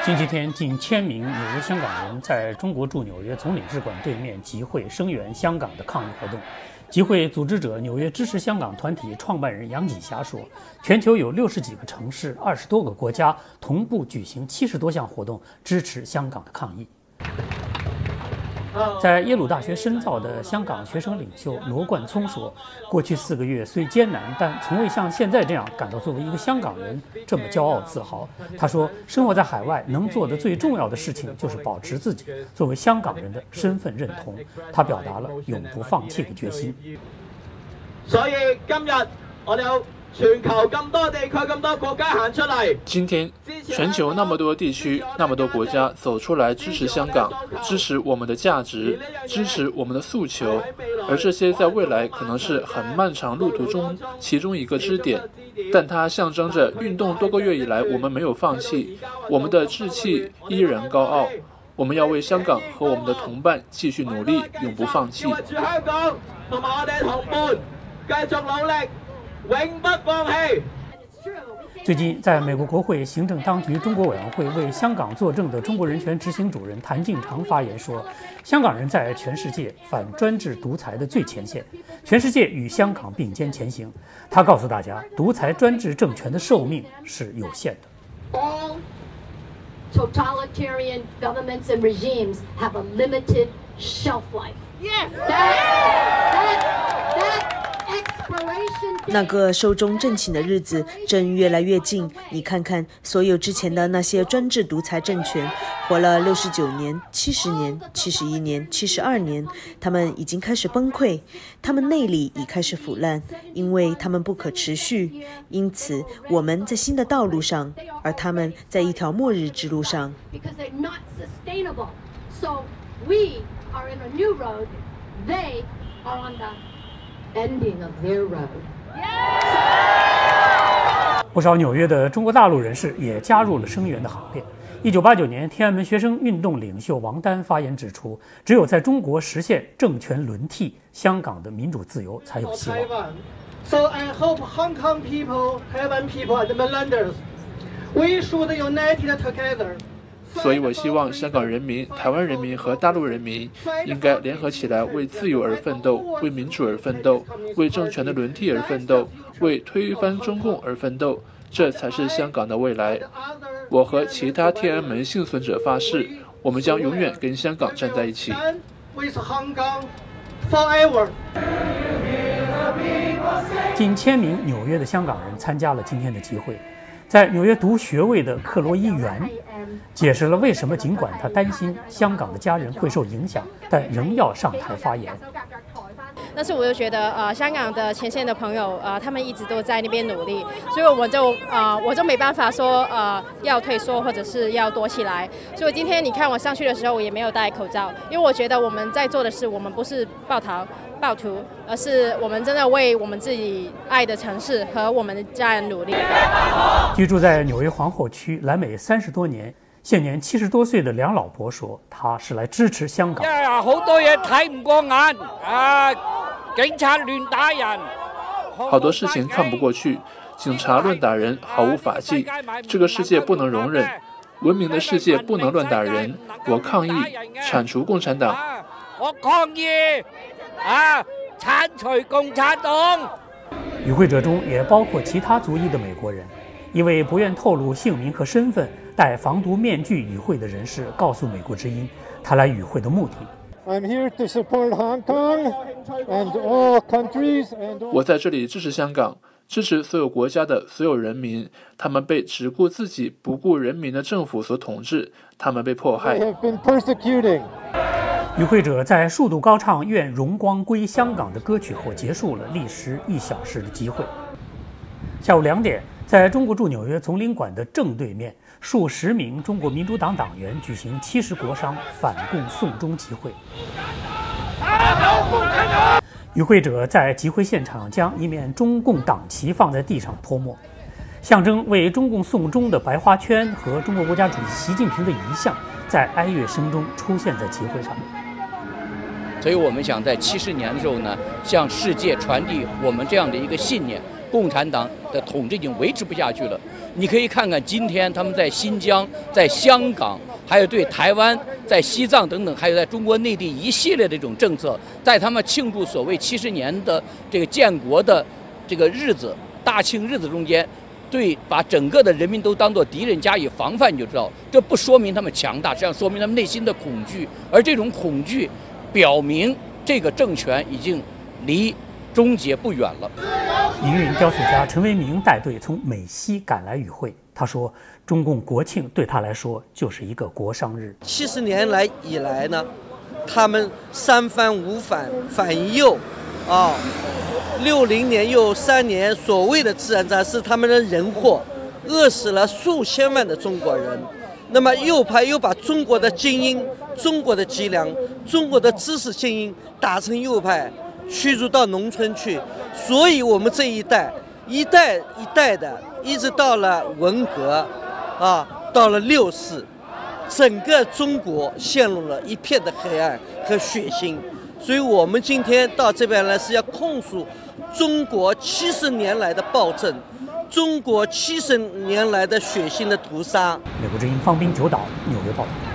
星期天，近1000名纽约香港人在中国驻纽约总领事馆对面集会声援香港的抗议活动。集会组织者纽约支持香港团体创办人杨锦霞说，全球有60几个城市、20多个国家同步举行70多项活动，支持香港的抗议。在耶鲁大学深造的香港学生领袖罗冠聪说，过去4个月虽艰难，但从未像现在这样感到作为一个香港人这么骄傲自豪。他说，生活在海外能做的最重要的事情就是保持自己作为香港人的身份认同。他表达了永不放弃的决心。 所以今日我哋有全球咁多地區、咁多國家行出嚟。 今天，全球那麼多地區、那麼多國家走出來支持香港，支持我們的價值，支持我們的訴求。而這些在未來可能是很漫長路途中其中一個支點，但它象徵着運動多個月以來我們沒有放棄，我們的志氣依然高傲。我們要為香港和我們的同伴繼續努力，永不放棄。 香港同埋我哋同伴繼續努力。永不放棄。 最近，在美国国会行政当局中国委员会为香港作证的中国人权执行主任谭进长发言说，香港人在全世界反专制独裁的最前线，全世界与香港并肩前行。他告诉大家，独裁专制政权的寿命是有限的。 All totalitarian governments and regimes have a limited shelf life. Yes. That 那个寿终正寝的日子正越来越近。你看看，所有之前的那些专制独裁政权，活了69年、70年、71年、72年，他们已经开始崩溃，他们内里已开始腐烂，因为他们不可持续。因此，我们在新的道路上，而他们在一条末日之路上。 So we are in a new road. They are on the ending of their road. 不少纽约的中国大陆人士也加入了声援的行列。1989年，天安门学生运动领袖王丹发言指出，只有在中国实现政权轮替，香港的民主自由才有希望。 So I hope Hong Kong people, Taiwan people, and the mainlanders, we should unite together. 所以我希望香港人民、台湾人民和大陆人民应该联合起来，为自由而奋斗，为民主而奋斗，为政权的轮替而奋斗，为推翻中共而奋斗，这才是香港的未来。我和其他天安门幸存者发誓，我们将永远跟香港站在一起。 近1000名纽约的香港人参加了今天的集会。在纽约读学位的克罗伊元解释了为什么尽管他担心香港的家人会受影响，但仍要上台发言。 但是我就觉得香港的前线的朋友他们一直都在那边努力，所以我就没办法说要退缩或者是要躲起来。所以今天你看我上去的时候，我也没有戴口罩，因为我觉得我们在做的事，我们不是暴徒，而是我们真的为我们自己爱的城市和我们的家人努力。 居住在纽约皇后区来美30多年，现年70多岁的梁老伯说，他是来支持香港。 好多嘢睇唔過眼警察亂打人， 好多事情看不過去，警察亂打人，毫無法紀。這個世界不能容忍，文明的世界不能亂打人。我抗議，鏟除共產黨。 我抗議鏟除共產黨。 與會者中也包括其他族裔的美國人。一位不願透露姓名和身份、戴防毒面具與會的人士告訴美國之音，他來與會的目的。 I'm here to support Hong Kong and all countries and 我在這裡支持香港，支持所有國家的所有人民，他們被只顧自己不顧人民的政府所統治，他們被迫害。 與會者在數度高唱願榮光歸香港的歌曲後結束了歷時1小時的集會。下午2點，在中國駐紐約總領館的正對面，數十名中國民主黨黨員舉行70國殤反共送中集會。與會者在集會現場將一面中共黨旗放在地上潑墨，象徵為中共送中的白花圈和中國國家主席習近平的遺像在哀樂聲中出現在集會上。 所以我們想在70年的時候呢，向世界傳遞我們這樣的一個信念， 共产党的统治已经维持不下去了。你可以看看今天他们在新疆、在香港，还有对台湾、在西藏等等，还有在中国内地一系列的这种政策，在他们庆祝所谓70年的这个建国的这个日子、大庆日子中间，对把整个的人民都当作敌人加以防范，你就知道，这不说明他们强大，实际上说明他们内心的恐惧，而这种恐惧表明这个政权已经离终结不远了。 民运雕塑家陈为民带队从美西赶来与会，他说，中共国庆对他来说就是一个国殇日。 70年来以来呢，他们三番五反反右，60年又3年所谓的自然灾害是他们的人祸，饿死了数千万的中国人。那么右派又把中国的精英、中国的脊梁、中国的知识精英打成右派，驱逐到农村去。所以我们这一代一代一代的，一直到了文革，到了64，整个中国陷入了一片的黑暗和血腥。所以我们今天到这边来是要控诉中国70年来的暴政，中国70年来的血腥的屠杀。 美国之音方斌九岛纽约报道。